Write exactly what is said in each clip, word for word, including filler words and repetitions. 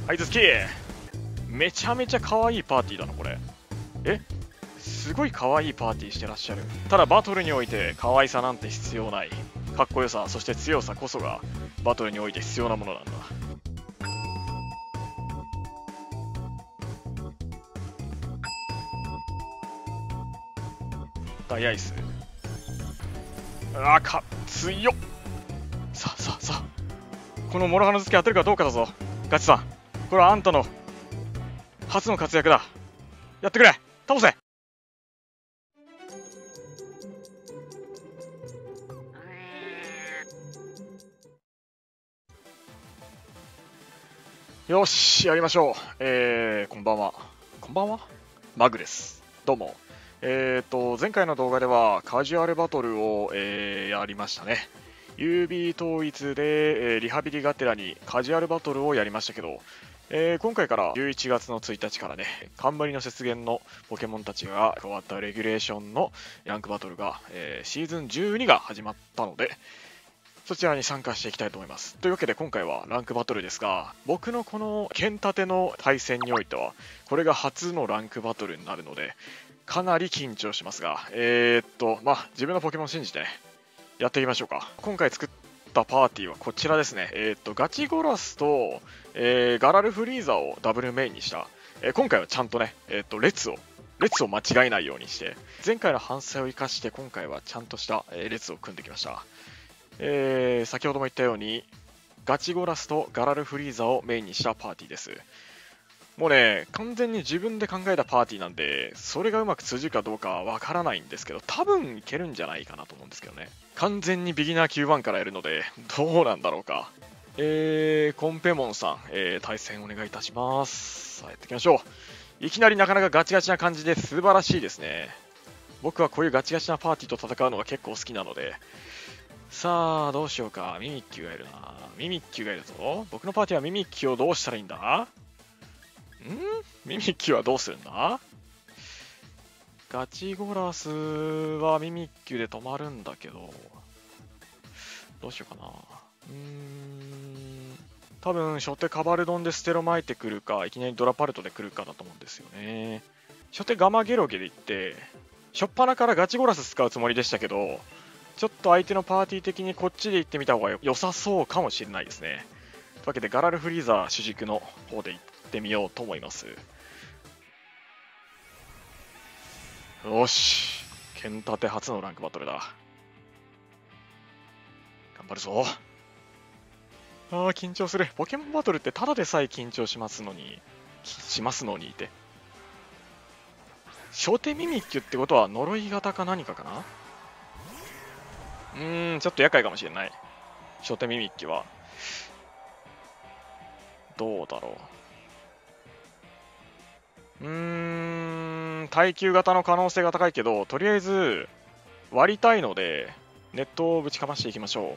はい、頭突き。めちゃめちゃ可愛いパーティーだなこれ。え、すごい可愛いパーティーしてらっしゃる。ただバトルにおいて可愛さなんて必要ない。かっこよさ、そして強さこそがバトルにおいて必要なものなんだ。ダイアイス。あーか強っ。さあさあさあ、この諸刃の突き当てるかどうかだぞガチさん。これはあんたの初の活躍だ。やってくれ、倒せ。よし、やりましょう。えー、こんばんは。こんばんはマグです。どうも。えーと、前回の動画ではカジュアルバトルを、えー、やりましたね。ユービー 統一で、えー、リハビリがてらにカジュアルバトルをやりましたけど、えー、今回からじゅういちがつのついたちからね、冠の雪原のポケモンたちが加わったレギュレーションのランクバトルが、えー、シーズンじゅうにが始まったので、そちらに参加していきたいと思います。というわけで今回はランクバトルですが、僕のこの剣立ての対戦においては、これが初のランクバトルになるので、かなり緊張しますが、えー、っと、まあ、自分のポケモンを信じてね、やっていきましょうか。今回作ったパーティーはこちらですね。えー、っと、ガチゴラスと、えー、ガラルフリーザをダブルメインにした、えー、今回はちゃんとね、えー、っと、列を、列を間違えないようにして、前回の反省を生かして今回はちゃんとした、えー、列を組んできました。えー、先ほども言ったようにガチゴラスとガラルフリーザをメインにしたパーティーです。もうね、完全に自分で考えたパーティーなんで、それがうまく通じるかどうかはわからないんですけど、多分いけるんじゃないかなと思うんですけどね。完全にビギナー キューワン からやるので、どうなんだろうか。えー、コンペモンさん、えー、対戦お願いいたします。さあ、やっていきましょう。いきなりなかなかガチガチな感じで素晴らしいですね。僕はこういうガチガチなパーティーと戦うのが結構好きなので、さあ、どうしようか。ミミッキュがいるな。ミミッキュがいるぞ。僕のパーティーはミミッキュをどうしたらいいんだ？ん？ミミッキュはどうするんだ？ガチゴラスはミミッキュで止まるんだけど、どうしようかな。うーん。多分、初手カバルドンでステロ巻いてくるか、いきなりドラパルトで来るかだと思うんですよね。初手ガマゲロゲで行って、初っ端からガチゴラス使うつもりでしたけど、ちょっと相手のパーティー的にこっちで行ってみた方が良さそうかもしれないですね。というわけでガラルフリーザー主軸の方で行ってみようと思います。よし、剣立て初のランクバトルだ。頑張るぞ。あー緊張する。ポケモンバトルってただでさえ緊張しますのに、しますのにいて。初手ミミッキュってことは呪い型か何かかな？うーん、ちょっと厄介かもしれない。初手ミミッキュは。どうだろう。うーん、耐久型の可能性が高いけど、とりあえず割りたいので、ネットをぶちかましていきましょ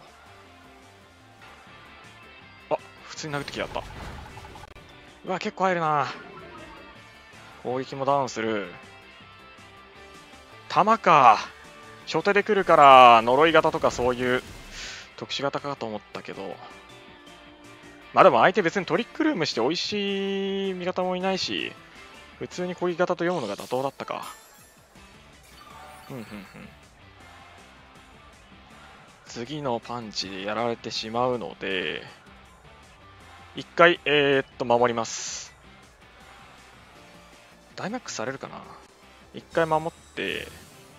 う。あ、普通に殴ってきやった。うわ、結構入るな。攻撃もダウンする。弾か。初手で来るから呪い型とかそういう特殊型かと思ったけど、まあでも相手別にトリックルームして美味しい味方もいないし、普通に攻撃型と読むのが妥当だったか。うんうんうん。次のパンチでやられてしまうので、一回、えー、っと、守ります。ダイマックスされるかな？一回守って、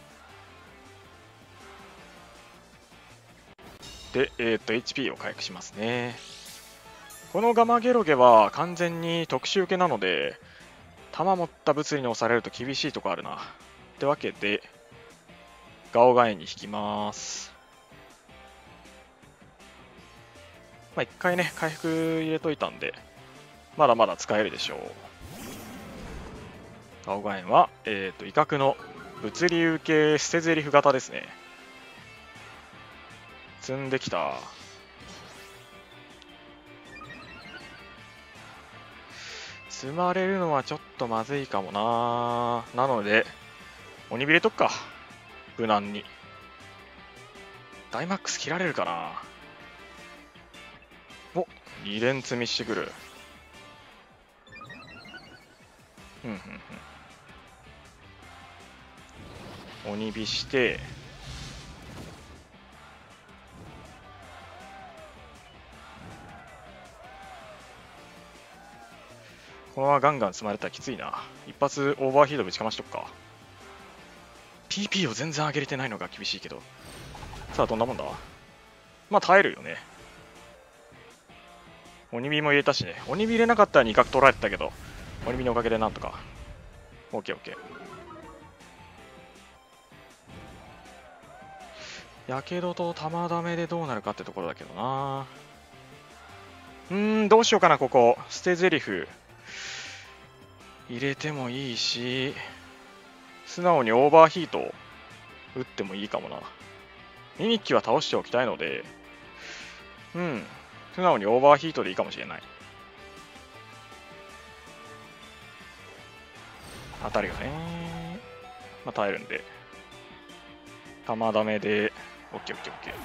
で、えー、っと、エイチピー を回復しますね。このガマゲロゲは完全に特殊受けなので、弾持った物理に押されると厳しいとこあるな。ってわけで、ガオガエに引きます。まあ一回ね、回復入れといたんで、まだまだ使えるでしょう。ガオガエンは、えっと、威嚇の物理受け捨てゼリフ型ですね。積んできた。積まれるのはちょっとまずいかもな。なので、鬼ビレとくか。無難に。ダイマックス切られるかな。お、に連積みしてくる。 うんうんうん。鬼火して、このままガンガン積まれたらきついな。一発オーバーヒートぶちかましとくか。ピーピー を全然上げれてないのが厳しいけど。さあ、どんなもんだ。まあ、耐えるよね。鬼火も入れたしね。鬼火入れなかったらに角取られてたけど、鬼火のおかげでなんとか。オッケーオッケー。やけどと玉ダメでどうなるかってところだけどな。うーん、どうしようかな、ここ。捨て台詞。入れてもいいし、素直にオーバーヒート打ってもいいかもな。ミミッキは倒しておきたいので、うん、素直にオーバーヒートでいいかもしれない。当たるよね。まあ耐えるんで。玉ダメで、オッケーオッケーオッケー。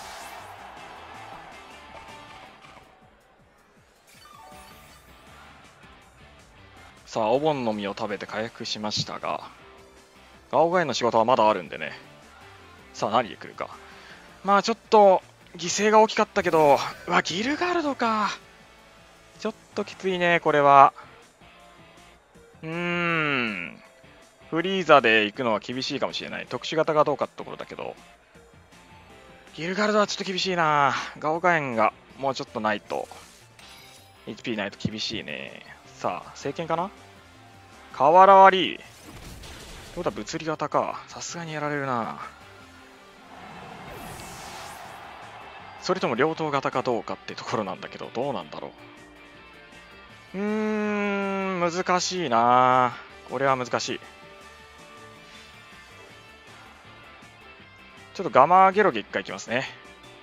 さあ、お盆の実を食べて回復しましたが、ガオガエンの仕事はまだあるんでね。さあ、何で来るか。まあ、ちょっと、犠牲が大きかったけど、うわ、ギルガルドか。ちょっときついね、これは。うーん。フリーザで行くのは厳しいかもしれない。特殊型がどうかってところだけど。ギルガルドはちょっと厳しいな。ガオガエンがもうちょっとないと。エイチピー ないと厳しいね。さあ、聖剣かな。瓦割り。ってことは物理型か。さすがにやられるな。それとも両刀型かどうかってところなんだけど、どうなんだろう。うーん、難しいな。これは難しい。ちょっとガマゲロゲ一回いきますね。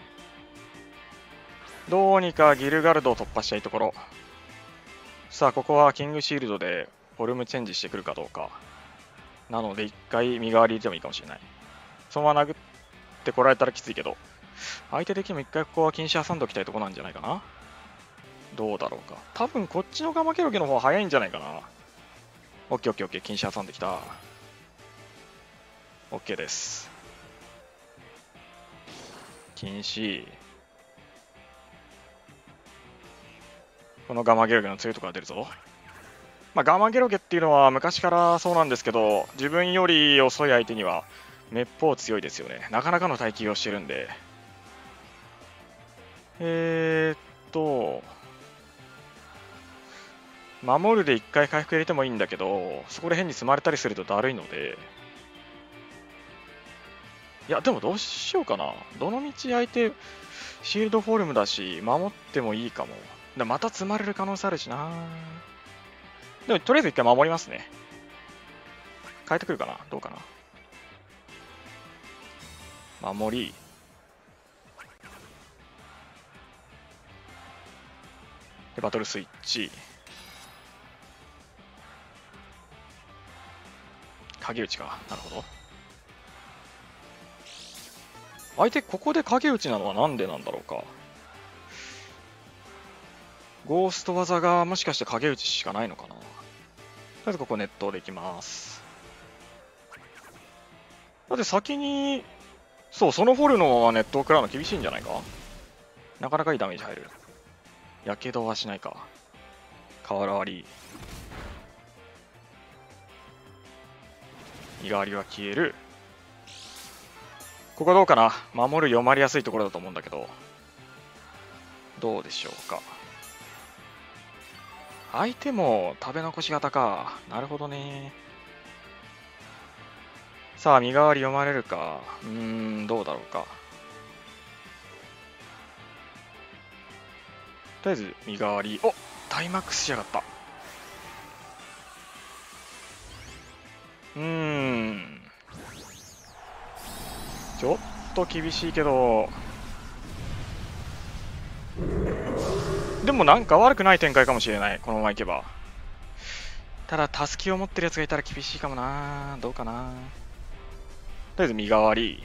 どうにかギルガルドを突破したいところ。さあ、ここはキングシールドでフォルムチェンジしてくるかどうか。なので、一回身代わりでもいいかもしれない。そのまま殴ってこられたらきついけど、相手的にも一回ここは禁止挟んでおきたいところなんじゃないかな。どうだろうか。多分こっちのガマゲロゲの方が早いんじゃないかな。オッケーオッケーオッケー、禁止挟んできた。オッケーです。禁止。このガマゲロゲの強いところが出るぞ。まあ、ガマゲロゲっていうのは昔からそうなんですけど、自分より遅い相手にはめっぽう強いですよね。なかなかの耐久をしてるんで。えーっと、守るでいっかい回復入れてもいいんだけど、そこで変に積まれたりするとだるいので、いや、でもどうしようかな。どの道相手、シールドフォルムだし、守ってもいいかも。でまた積まれる可能性あるしな。でも、とりあえず一回守りますね。変えてくるかな。どうかな。守り。で、バトルスイッチ。影打ちか。なるほど。相手、ここで影打ちなのはなんでなんだろうか。ゴースト技がもしかして影打ちしかないのかな。とりあえずここ熱湯でいきます。だって先に、そう、そのフォルのまま熱湯食らうの厳しいんじゃないか。なかなかいいダメージ入る。やけどはしないか。瓦割り。身代わりは消える。ここどうかな。守る読まれやすいところだと思うんだけど。どうでしょうか。相手も食べ残し型か。なるほどね。さあ、身代わり読まれるか。うーん、どうだろうか。とりあえず、身代わり。お、タイマックスしやがった。うーん。ちょっと厳しいけど。でもなんか悪くない展開かもしれない。このままいけば。ただ、タスキを持ってるやつがいたら厳しいかもな。どうかな。とりあえず身代わり。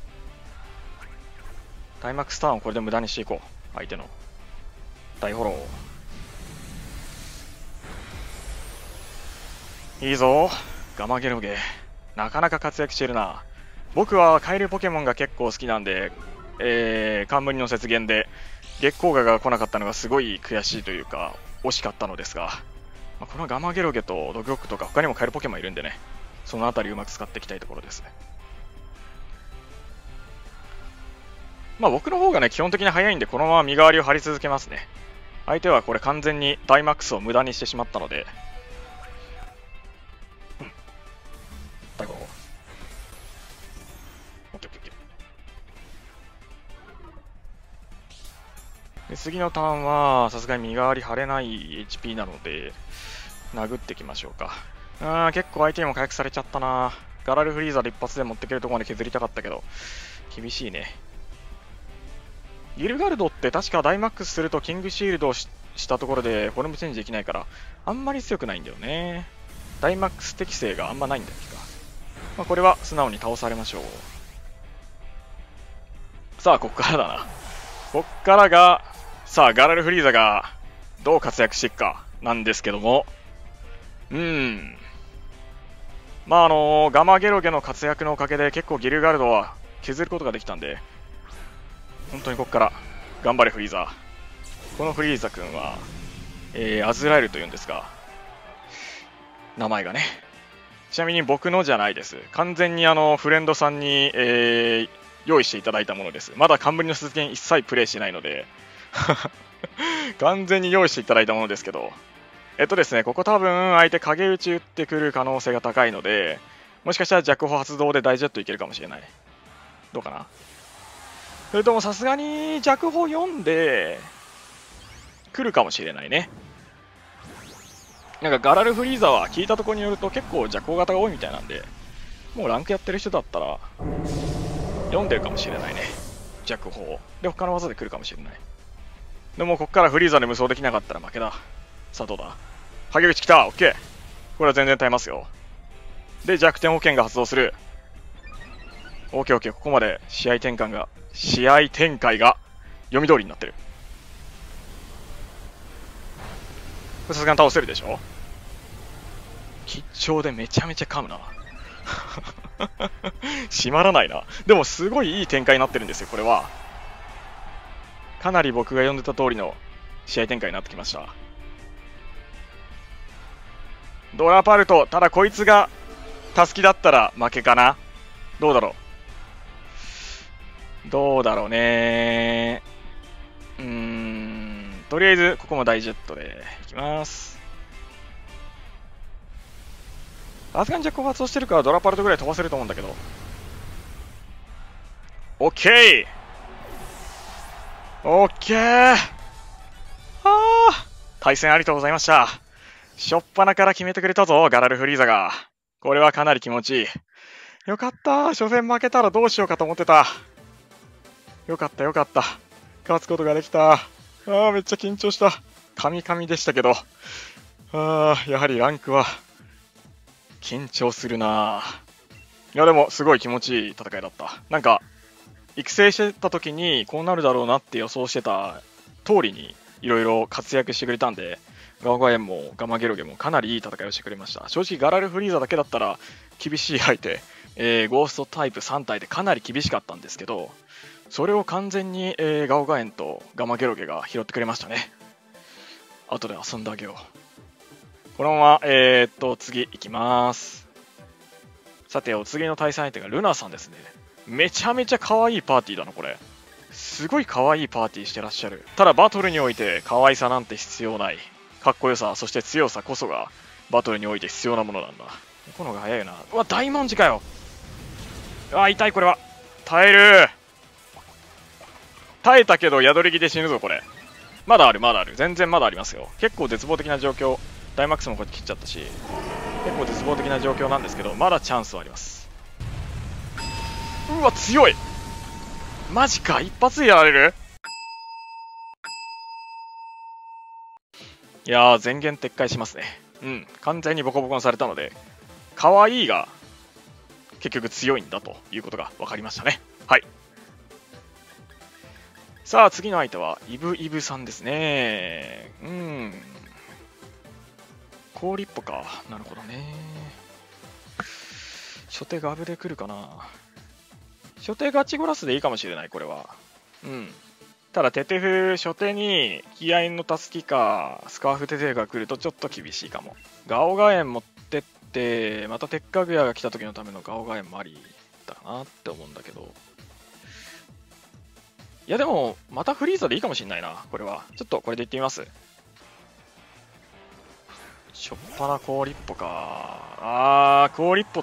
タイマックスターンをこれで無駄にしていこう。相手の。大フォロー。 いいぞガマゲロゲ、なかなか活躍してるな。僕はカエルポケモンが結構好きなんで、えー、冠の雪原で月光河が来なかったのがすごい悔しいというか惜しかったのですが、まあ、このガマゲロゲとドギョックとか他にもカエルポケモンいるんでね、そのあたりうまく使っていきたいところですね。まあ僕の方がね基本的に速いんでこのまま身代わりを張り続けますね。相手はこれ完全にダイマックスを無駄にしてしまったので、うん、最後で次のターンはさすがに身代わり張れない エイチピー なので殴っていきましょうか。あー結構相手にも回復されちゃったな。ガラルフリーザーで一発で持っていけるところまで削りたかったけど厳しいね。ギルガルドって確かダイマックスするとキングシールドを し, したところでフォルムチェンジできないからあんまり強くないんだよね。ダイマックス適性があんまないんだっけか。まあ、これは素直に倒されましょう。さあここからだな。こっからがさあガラルフリーザがどう活躍していくかなんですけども、うーんまああのー、ガマゲロゲの活躍のおかげで結構ギルガルドは削ることができたんで、本当にここから頑張れフリーザ。このフリーザ君は、えー、アズラエルというんですが、名前がね、ちなみに僕のじゃないです。完全にあのフレンドさんに、えー、用意していただいたものです。まだ冠の鈴剣一切プレイしてないので完全に用意していただいたものですけど、えっとですね、ここ多分相手影打ち打ってくる可能性が高いので、もしかしたら弱歩発動で大ジェットいけるかもしれない。どうかな。それともさすがに弱歩読んで来るかもしれないね。なんかガラルフリーザは聞いたところによると結構弱歩型が多いみたいなんで、もうランクやってる人だったら読んでるかもしれないね。弱歩で他の技で来るかもしれない。でもここからフリーザで無双できなかったら負けだ。さあどうだ。影口来た。オッケー。これは全然耐えますよ。で弱点保険が発動する。オッケーオッケー。ここまで試合転換が試合展開が読み通りになってる。さすがに倒せるでしょ。吉兆でめちゃめちゃ噛むな閉まらないな。でもすごいいい展開になってるんですよ。これはかなり僕が読んでた通りの試合展開になってきました。ドラパルト、ただこいつがタスキだったら負けかな。どうだろうどうだろうね。うーんとりあえずここも大ジェットでいきます。さすがに弱発動してるからドラパルトぐらい飛ばせると思うんだけど。オッケーオッケー。ああ対戦ありがとうございました。しょっぱなから決めてくれたぞガラルフリーザが。これはかなり気持ちいい。よかった。初戦負けたらどうしようかと思ってた。よかったよかった。勝つことができた。ああめっちゃ緊張した。カミカミでしたけど、ああやはりランクは緊張するな。いやでもすごい気持ちいい戦いだった。なんか育成してた時にこうなるだろうなって予想してた通りにいろいろ活躍してくれたんで、ガオガエンもガマゲロゲもかなりいい戦いをしてくれました。正直ガラルフリーザだけだったら厳しい相手、えー、ゴーストタイプさん体でかなり厳しかったんですけど、それを完全に、えー、ガオガエンとガマゲロゲが拾ってくれましたね。後で遊んであげよう。このまま、えー、っと次いきます。さてお次の対戦相手がルナさんですね。めちゃめちゃ可愛いパーティーだなこれ。すごい可愛いパーティーしてらっしゃる。ただバトルにおいて可愛さなんて必要ない。かっこよさそして強さこそがバトルにおいて必要なものなんだ。この方が早いよな。うわ大文字かよ。うわ痛い。これは耐える。耐えたけど宿り木で死ぬぞこれ。まだあるまだある。全然まだありますよ。結構絶望的な状況。ダイマックスもこうやって切っちゃったし結構絶望的な状況なんですけど、まだチャンスはあります。うわ強い。マジか。一発でやられる。いやー前言撤回しますね。うん完全にボコボコにされたので、可愛いが結局強いんだということが分かりましたね。はい。さあ次の相手はイブイブさんですね。うん氷っぽか。なるほどね。初手ガブで来るかな。初手ガチゴラスでいいかもしれない、これは。うん。ただ、テテフ初手に気合のたすきかスカーフテテが来るとちょっと厳しいかも。ガオガエン持ってって、また鉄火具屋が来た時のためのガオガエンもありだなって思うんだけど。いやでも、またフリーザでいいかもしれないな、これは。ちょっとこれでいってみます。しょっぱな氷っぽか。あー、氷っぽって、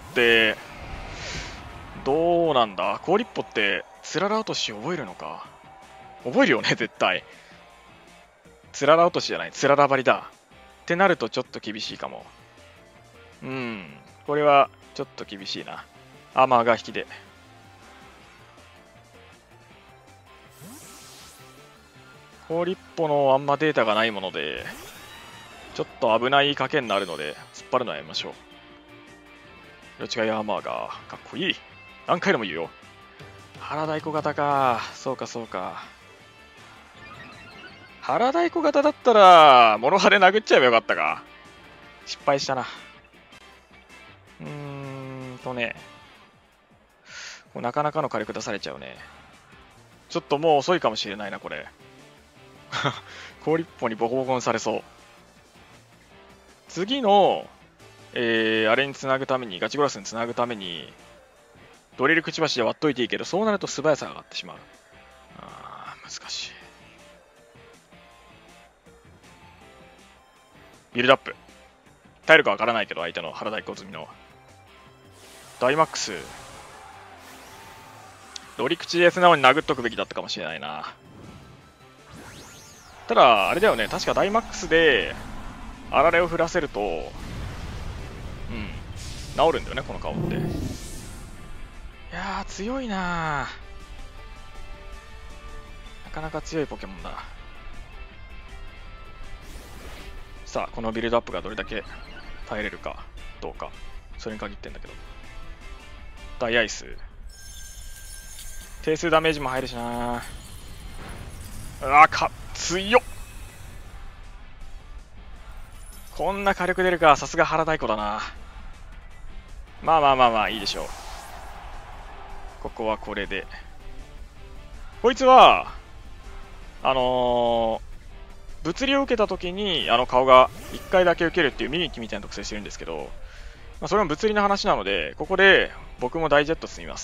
どうなんだ氷っぽって、つらら落とし覚えるのか。覚えるよね、絶対。つらら落としじゃない、つらら張りだ。ってなるとちょっと厳しいかも。うん、これはちょっと厳しいな。アーマーが引きで。氷っぽのあんまデータがないもので、ちょっと危ない賭けになるので、突っ張るのはやめましょう。色違いアーマーがかっこいい。何回でも言うよ。腹太鼓型か。そうかそうか。腹太鼓型だったら、モノハで殴っちゃえばよかったか。失敗したな。うーんとね。こうなかなかの火力出されちゃうね。ちょっともう遅いかもしれないな、これ。氷っぽにボコボコにされそう。次の、えー、あれにつなぐために、ガチゴラスにつなぐために、ドリルくちばしで割っといていいけど、そうなると素早さが上がってしまう。あー、難しい。ビルドアップ。体力はわからないけど、相手の腹太鼓積みの。ダイマックス。ドリ口で素直に殴っとくべきだったかもしれないな。ただ、あれだよね、確かダイマックスで、あられを振らせると、うん、治るんだよね、この顔って。いやー、強いななかなか強いポケモンだ。さあ、このビルドアップがどれだけ耐えれるかどうか、それに限ってんだけど。大アイス。定数ダメージも入るしな。うわ、か強っ。こんな火力出るか、さすが腹太鼓だな。まあまあまあまあ、いいでしょう。ここはこれで。こいつは、あのー、物理を受けたときに、あの顔がいっかいだけ受けるっていうミニキみたいな特性してるんですけど、まあ、それも物理の話なので、ここで僕も大ジェット積みます。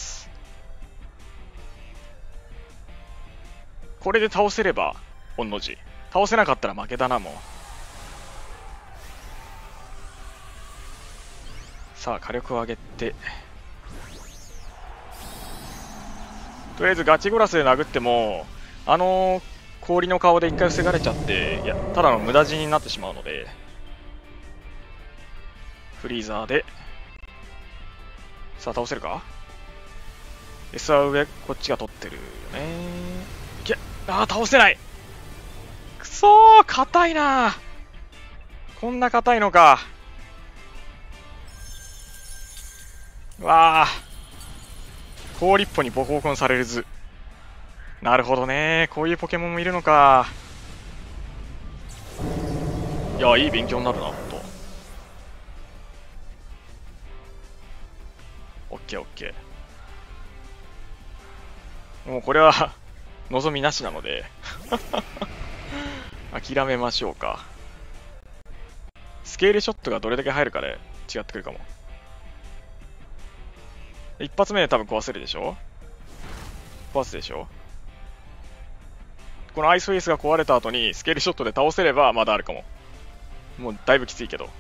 これで倒せれば、御の字。倒せなかったら負けだな、もう。さあ、火力を上げて。とりあえずガチゴラスで殴っても、あのー、氷の顔で一回防がれちゃって、いや、ただの無駄死になってしまうので、フリーザーで、さあ、倒せるか？ S は上、こっちが取ってるよね。いけ、あー、倒せない。くそー、硬いな。こんな硬いのか。わあ、氷っぽにボコボコにされる図。なるほどね、こういうポケモンもいるのか。いや、いい勉強になるな、ほんと。オッケーオッケー。もうこれは望みなしなので諦めましょうか。スケールショットがどれだけ入るかで違ってくるかも。一発目で多分壊せるでしょ。壊すでしょ。このアイスフェイスが壊れた後にスケールショットで倒せればまだあるかも。もうだいぶきついけど。い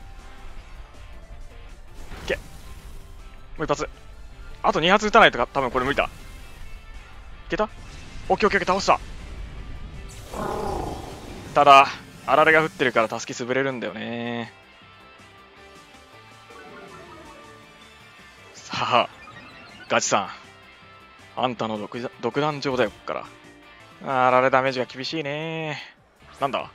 け。もう一発。あとに発撃たないとか多分これ無理だ。いけた？オッケーオッケーオッケー、倒した。ただ、あられが降ってるからたすき潰れるんだよね。さあ、ガチさん。あんたの独独壇場だよ、こっから。あられダメージが厳しいね。なんだ？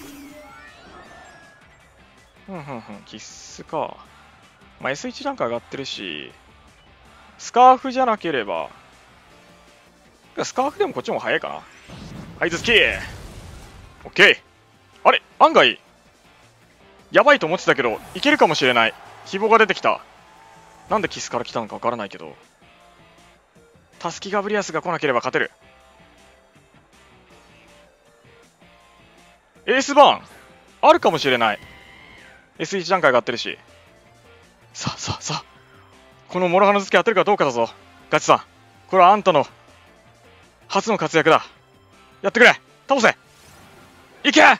ふんふんふん、必須か。まあ、エスワン ランク上がってるし、スカーフじゃなければ、スカーフでもこっちも早いかな。はい、頭突き！オッケー！あれ案外、 やばいと思ってたけど、いけるかもしれない。希望が出てきた。なんでキスから来たのかわからないけど。タスキガブリアスが来なければ勝てる。エースバーンあるかもしれない。エスワン 段階が合ってるし。さあさあさあ。このモロハの付け当てるかどうかだぞ。ガチさん。これはあんたの初の活躍だ。やってくれ。倒せ。いけ。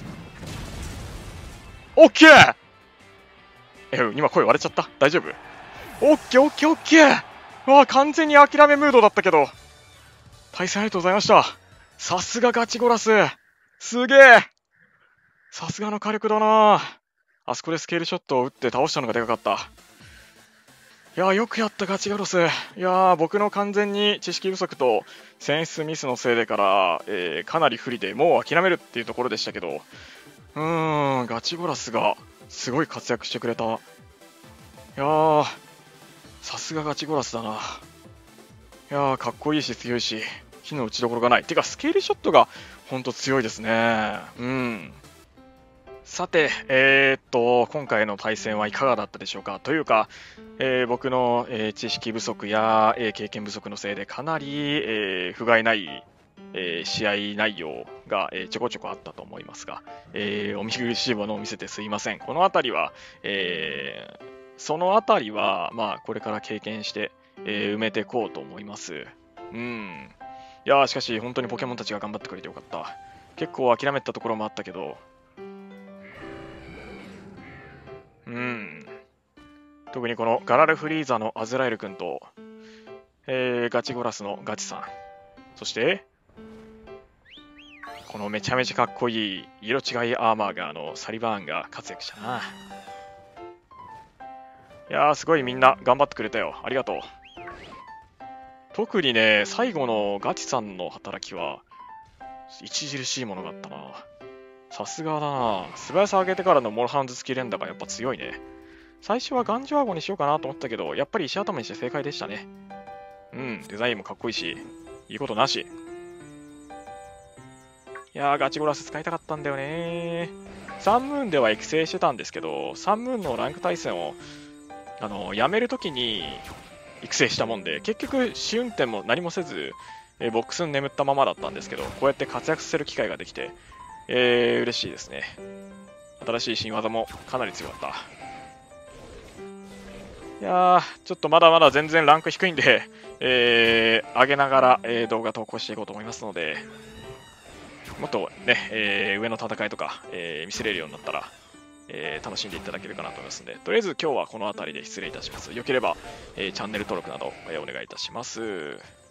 オッケー。え、今声割れちゃった。大丈夫？オッケーオッケーオッケー。うわ、完全に諦めムードだったけど。対戦ありがとうございました。さすがガチゴラス。すげえ。さすがの火力だな。あそこでスケールショットを打って倒したのがでかかった。いやー、よくやったガチゴラス。いやー、僕の完全に知識不足と選出ミスのせいでから、えー、かなり不利でもう諦めるっていうところでしたけど、うーん、ガチゴラスがすごい活躍してくれた。いやー、さすがガチゴラスだな。いやー、かっこいいし強いし、火の打ちどころがない。てか、スケールショットがほんと強いですね。うん。さて、えー、っと、今回の対戦はいかがだったでしょうか。というか、えー、僕の、えー、知識不足や、えー、経験不足のせいでかなり、えー、不甲斐ない、えー、試合内容が、えー、ちょこちょこあったと思いますが、えー、お見苦しいものを見せてすいません。このあたりは、えー、そのあたりは、まあ、これから経験して、えー、埋めていこうと思います。うん。いやー、しかし、本当にポケモンたちが頑張ってくれてよかった。結構諦めたところもあったけど、うん。特にこのガラルフリーザのアズラエル君と、えー、ガチゴラスのガチさん。そして、このめちゃめちゃかっこいい色違いアーマーガーのサリバーンが活躍したな。いやー、すごいみんな頑張ってくれたよ。ありがとう。特にね、最後のガチさんの働きは、著しいものがあったな。さすがだな。素早さ上げてからのモロハンズ付き連打がやっぱ強いね。最初はガンジョアゴにしようかなと思ったけど、やっぱり石頭にして正解でしたね。うん、デザインもかっこいいし、いいことなし。いやー、ガチゴラス使いたかったんだよね。サンムーンでは育成してたんですけど、サンムーンのランク対戦を、あの、やめるときに育成したもんで、結局試運転も何もせず、えー、ボックスに眠ったままだったんですけど、こうやって活躍する機会ができて、えー、嬉しいですね。新しい新技もかなり強かった。いやー、ちょっとまだまだ全然ランク低いんで、えー、上げながら、えー、動画投稿していこうと思いますので、もっとね、えー、上の戦いとか、えー、見せれるようになったら、えー、楽しんでいただけるかなと思いますので、とりあえず今日はこの辺りで失礼いたします。よければ、えー、チャンネル登録など、えー、お願いいたします。